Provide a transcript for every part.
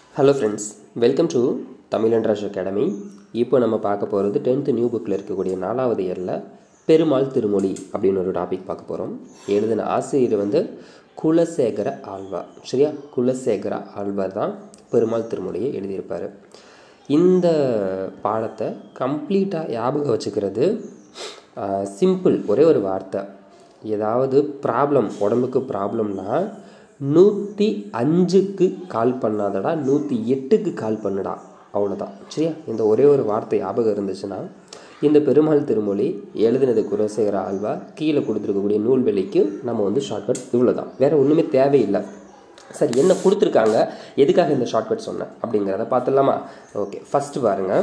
Hello friends, welcome to Tamil and Rush Academy. இப்போ நம்ம பார்க்க போகிறது 10th நியூ புக்கில் இருக்கக்கூடிய 4வது இயரில் பெருமாள் திருமொழி அப்படின்னு ஒரு டாபிக் பார்க்க போகிறோம். எழுதின ஆசிரியர் குலசேகர ஆழ்வார். சரியா, குலசேகர ஆழ்வார் தான் பெருமாள் திருமொழியை எழுதியிருப்பார். இந்த பாடத்தை கம்ப்ளீட்டாக ஞாபகம் வச்சுக்கிறது சிம்பிள். ஒரே ஒரு வார்த்தை, ஏதாவது ப்ராப்ளம், உடம்புக்கு ப்ராப்ளம்னா 105க்கு கால் பண்ணாதடா, 108க்கு கால் பண்ணுடா, அவ்வளோதான். சரியா, இந்த ஒரே ஒரு வார்த்தை ஞாபகம் இருந்துச்சுன்னா இந்த பெருமாள் திருமொழி எழுதினது குலசேகர ஆழ்வார், கீழே கொடுத்துருக்கக்கூடிய நூல்வெளிக்கு நம்ம ஷார்ட்கட் இவ்வளோ தான், வேறு ஒன்றுமே தேவையில்லை. சரி, என்ன கொடுத்துருக்காங்க, எதுக்காக இந்த ஷார்ட்கட் சொன்னேன் அப்படிங்கிறத பார்த்துடலாமா? ஓகே, ஃபஸ்ட்டு பாருங்கள்.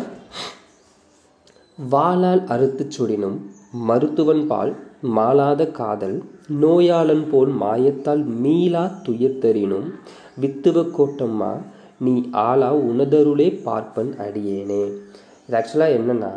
வாளால் அறுத்து சுடினும் மருத்துவன் பால் மாளாத காதல் நோயாளன் போல் மாயத்தால் மீளா துயர்த்தறினும் வித்துவ கோட்டம்மா நீ ஆளா உனதருளே பார்ப்பன் அடியேனே. இது ஆக்சுவலாக என்னென்னா,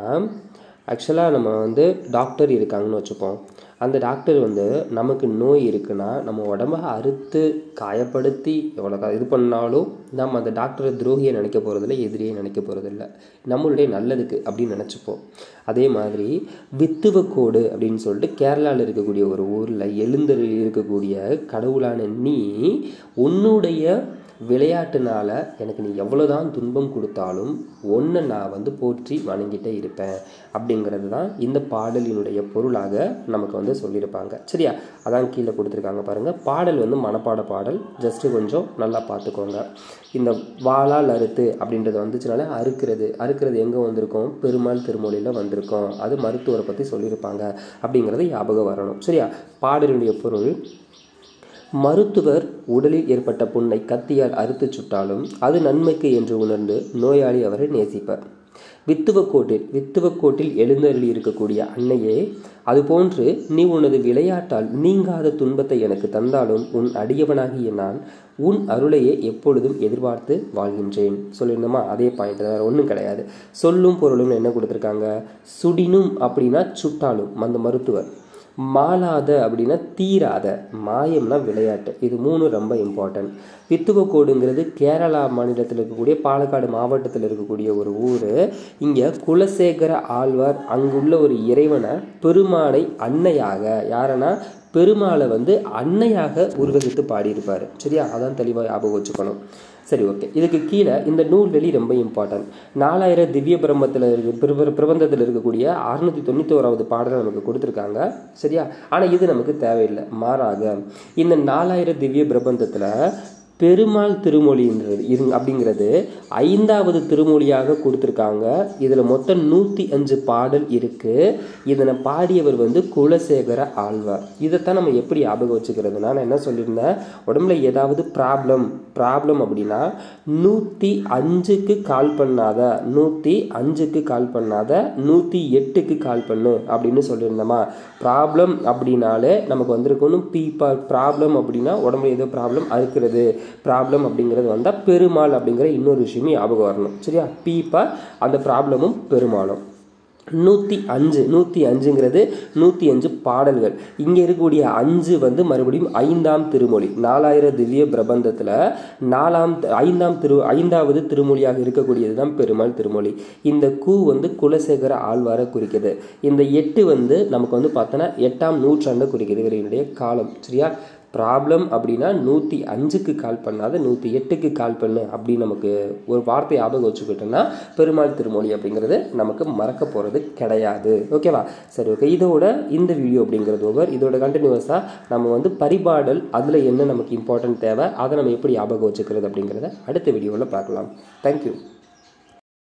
நம்ம டாக்டர் இருக்காங்கன்னு வச்சுப்போம். அந்த டாக்டர் நமக்கு நோய் இருக்குன்னா நம்ம உடம்ப அறுத்து காயப்படுத்தி எவ்வளோ இது பண்ணாலும் நம்ம அந்த டாக்டரை துரோகியை நினைக்க போகிறதில்ல, எதிரியை நினைக்க போகிறதில்ல, நம்மளுடைய நல்லதுக்கு அப்படின்னு நினச்சிப்போம். அதே மாதிரி வித்துவக்கோடு அப்படின்னு சொல்லிட்டு கேரளாவில் இருக்கக்கூடிய ஒரு ஊரில் எழுந்தரு இருக்கக்கூடிய கடவுளான நீ உன்னுடைய விளையாட்டுனால எனக்கு நீ எவ்வளோதான் துன்பம் கொடுத்தாலும் ஒன்று நான் போற்றி வணங்கிட்டே இருப்பேன் அப்படிங்கிறது தான் இந்த பாடலினுடைய பொருளாக நமக்கு சொல்லியிருப்பாங்க. சரியா, அதான் கீழே கொடுத்துருக்காங்க பாருங்கள். பாடல் மனப்பாட பாடல், ஜஸ்ட்டு கொஞ்சம் நல்லா பார்த்துக்கோங்க. இந்த வாளால் அறுத்து அப்படின்றது வந்துச்சுனால அறுக்கிறது எங்கே வந்திருக்கோம், பெருமாள் திருமொழியில் வந்திருக்கோம். அது மருத்துவரை பற்றி சொல்லியிருப்பாங்க அப்படிங்கிறது ஞாபகம் வரணும். சரியா, பாடலினுடைய பொருள்: மருத்துவர் உடலில் ஏற்பட்ட புண்ணை கத்தியால் அறுத்து சுட்டாலும் அது நன்மைக்கு என்று உணர்ந்து நோயாளி அவரை நேசிப்பார். வித்துவக்கோட்டில் எழுந்தருளி இருக்கக்கூடிய அன்னையே, அதுபோன்று நீ உனது விளையாட்டால் நீங்காத துன்பத்தை எனக்கு தந்தாலும் உன் அடியவனாகிய நான் உன் அருளையே எப்பொழுதும் எதிர்பார்த்து வாழ்கின்றேன். சொல்லியிருந்தோமா? அதே பாயிண்ட் தான், வேறு ஒன்றும் கிடையாது. சொல்லும் பொருளும் என்ன கொடுத்துருக்காங்க, சுடினும் அப்படின்னா சுட்டாலும் அந்த மருத்துவர், மாளாத அப்படின்னா தீராத, மாயம்னா விளையாட்டு. இது மூணு ரொம்ப இம்பார்ட்டன்ட். வித்துவக்கோடுங்கிறது கேரளா மாநிலத்தில் இருக்கக்கூடிய பாலக்காடு மாவட்டத்தில் இருக்கக்கூடிய ஒரு ஊர். இங்கே குலசேகர ஆழ்வார் அங்குள்ள ஒரு இறைவனை, பெருமானை அன்னையாக, யாரனா பெருமாளை அன்னையாக உருவகித்து பாடியிருப்பார். சரியா, அதான் தெளிவாக ஞாபகம் வச்சுக்கணும். சரி, ஓகே. இதுக்கு கீழே இந்த நூல்வெளி ரொம்ப இம்பார்ட்டன்ட். 4000 திவ்ய பிரபந்தத்தில் இருக்கக்கூடிய 691வது பாடலை நமக்கு கொடுத்துருக்காங்க. சரியா, ஆனால் இது நமக்கு தேவையில்லை. மாறாக இந்த 4000 திவ்ய பிரபந்தத்தில் பெருமாள் திருமொழின்றது அப்படிங்கிறது 5வது திருமொழியாக கொடுத்துருக்காங்க. இதில் மொத்தம் 105 பாடல் இருக்குது. இதனை பாடியவர் குலசேகர ஆழ்வார். இதைத்தான் நம்ம எப்படி ஞாபகம் வச்சுக்கிறதுனா, நான் என்ன சொல்லியிருந்தேன், உடம்புல ஏதாவது ப்ராப்ளம் அப்படின்னா 105க்கு கால் பண்ணாத, 105க்கு கால் பண்ணாத, 108க்கு கால் பண்ணு அப்படின்னு சொல்லியிருந்தோமா? ப்ராப்ளம் அப்படின்னாலே நமக்கு வந்திருக்கணும் ப்ராப்ளம் அப்படின்னா உடம்புல ஏதோ ப்ராப்ளம் இருக்கிறது. ப்ராப்ளம் அப்படிங்கிறது வந்தால் பெருமாள் அப்படிங்கிற இன்னொரு விஷயமும் ஞாபகம் வரணும். சரியா, பீப்பா அந்த ப்ராப்ளமும் பெருமாளும். 105ங்கிறது 105 பாடல்கள். இங்கே இருக்கக்கூடிய 5 மறுபடியும் 5ஆம் திருமொழி. 4000 திவ்ய பிரபந்தத்தில் 5வது திருமொழியாக இருக்கக்கூடியது தான் பெருமாள் திருமொழி. இந்த கூ குலசேகர ஆழ்வாரை குறிக்குது. இந்த 8 நமக்கு பார்த்தோன்னா 8ஆம் நூற்றாண்டை குறிக்குது, இவருடைய காலம். சரியா, ப்ராப்ளம் அப்படின்னா 105க்கு கால் பண்ணாத 108க்கு கால் பண்ணு அப்படின்னு நமக்கு ஒரு வார்த்தை ஞாபகம் வச்சுக்கிட்டோம்னா பெருமாள் திருமொழி அப்படிங்கிறது நமக்கு மறக்க போகிறது கிடையாது. ஓகேவா? சரி, ஓகே. இதோட இந்த வீடியோ அப்படிங்கிறது ஓவர். இதோட கண்டினியூஸாக நம்ம பரிபாடல், அதில் என்ன நமக்கு இம்பார்ட்டன்ட் தேவை, அதை நம்ம எப்படி ஞாபகம் வச்சுக்கிறது அப்படிங்கிறத அடுத்த வீடியோவில் பார்க்கலாம். தேங்க்யூ.